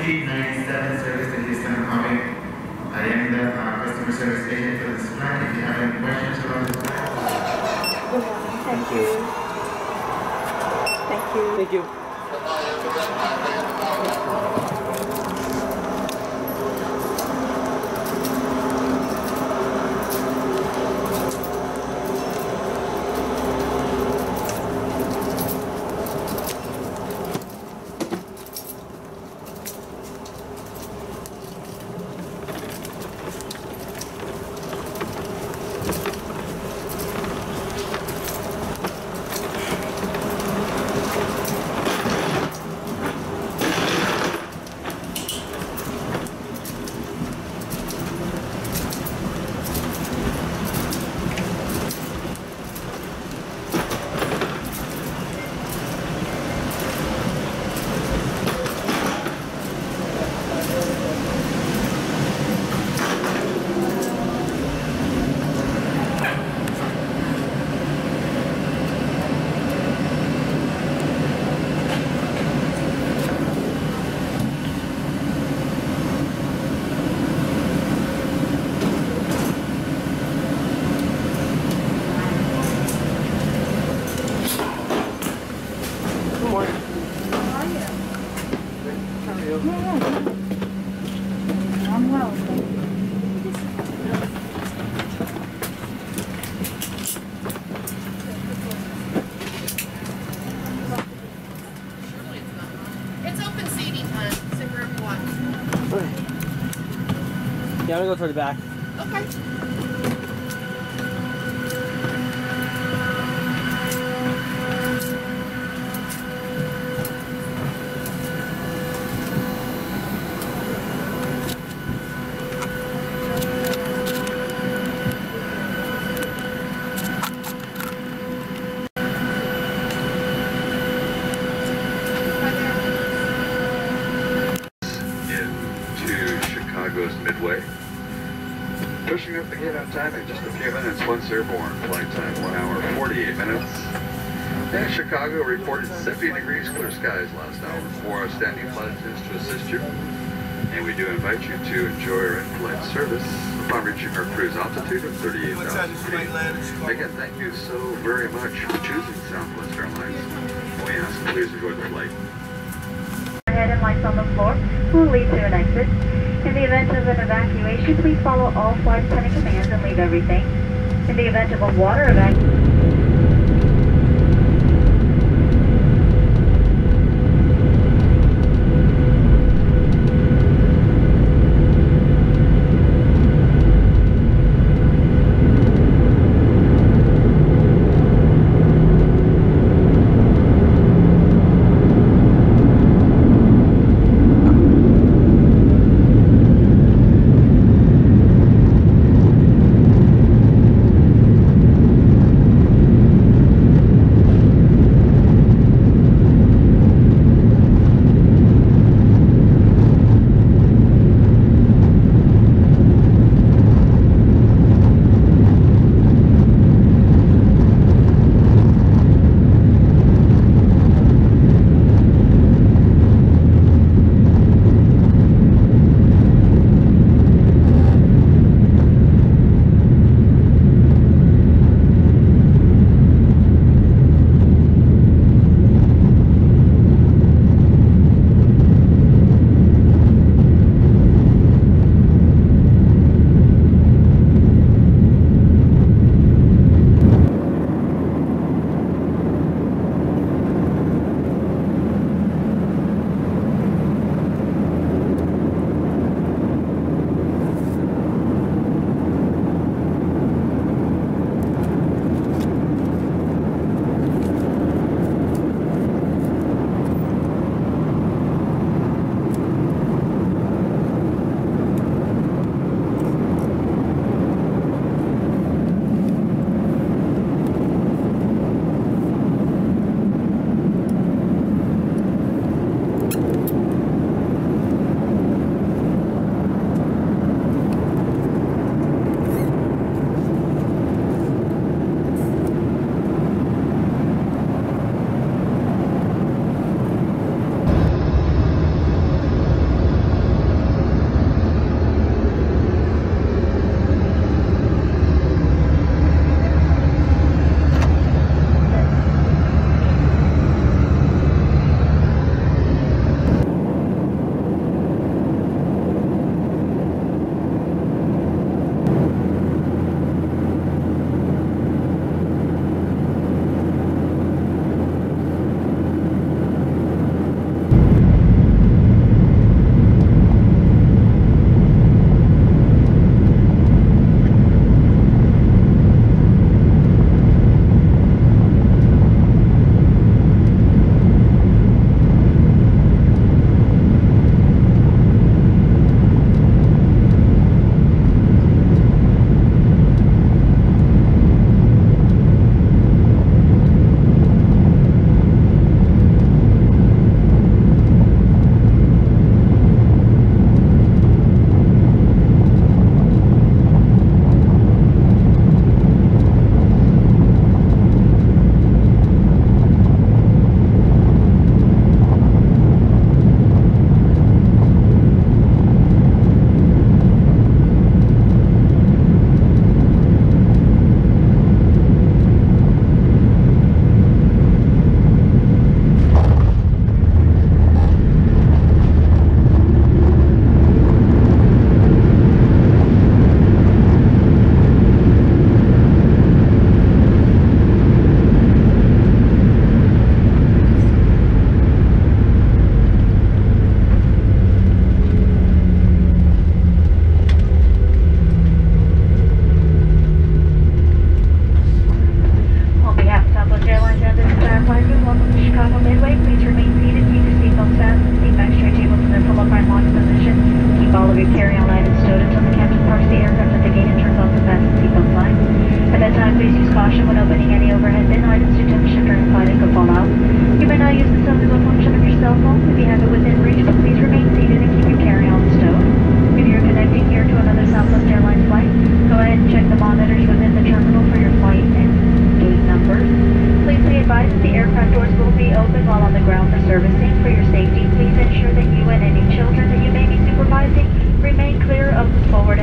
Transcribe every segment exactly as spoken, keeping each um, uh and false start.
twenty ninety-seven service to Houston Republic. I am the uh, customer service agent for this flight. If you have any questions about this flight. Thank you. Thank you. Thank you. Yeah, I'm gonna go toward the back. Okay. Chicago's Midway. Pushing up the gate on time in just a few minutes once airborne. Flight time one hour forty-eight minutes. And Chicago reported seventy degrees clear skies last hour. Four outstanding flight attendants to assist you. And we do invite you to enjoy our in-flight service upon reaching our cruise altitude of thirty-eight thousand feet. Again, thank you so very much for choosing Southwest Airlines. We ask you please enjoy the flight. Head and lights on the floor will lead to an exit. In the event of an evacuation, please follow all flight attendant commands and leave everything. In the event of a water evacuation,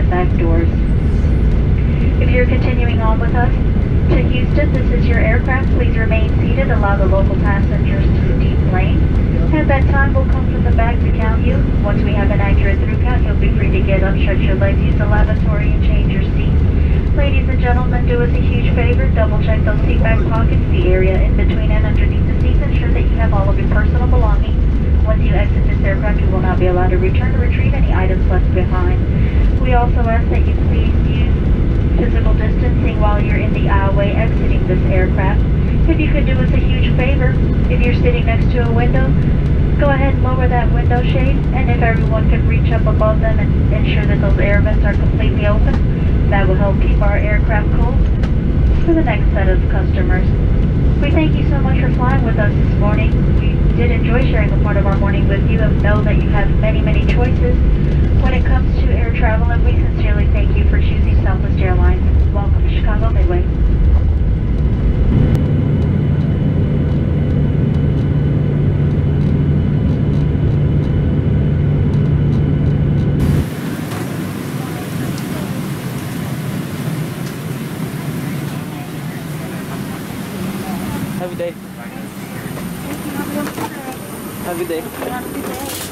and back doors. If you're continuing on with us to Houston, this is your aircraft. Please remain seated. Allow the local passengers to deplane. At that time, we'll come from the back to count you. Once we have an accurate through count, you'll be free to get up, stretch your legs, use the lavatory, and change your seats. Ladies and gentlemen, do us a huge favor. Double check those seat back pockets, the area in between and underneath the seats. Ensure that you have all of your personal belongings. Once you exit this aircraft, you will not be allowed to return to retrieve any items left behind. We also ask that you please use physical distancing while you're in the aisleway exiting this aircraft. If you could do us a huge favor, if you're sitting next to a window, go ahead and lower that window shade, and if everyone could reach up above them and ensure that those air vents are completely open, that will help keep our aircraft cool for the next set of customers. We thank you so much for flying with us this morning. We did enjoy sharing a part of our morning with you and know that you have many, many choices when it comes to air travel, and we sincerely thank you for choosing Southwest Airlines. Welcome to Chicago Midway. Have a good day. Have a good day. Have a good day.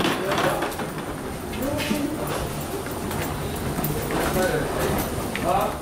Huh?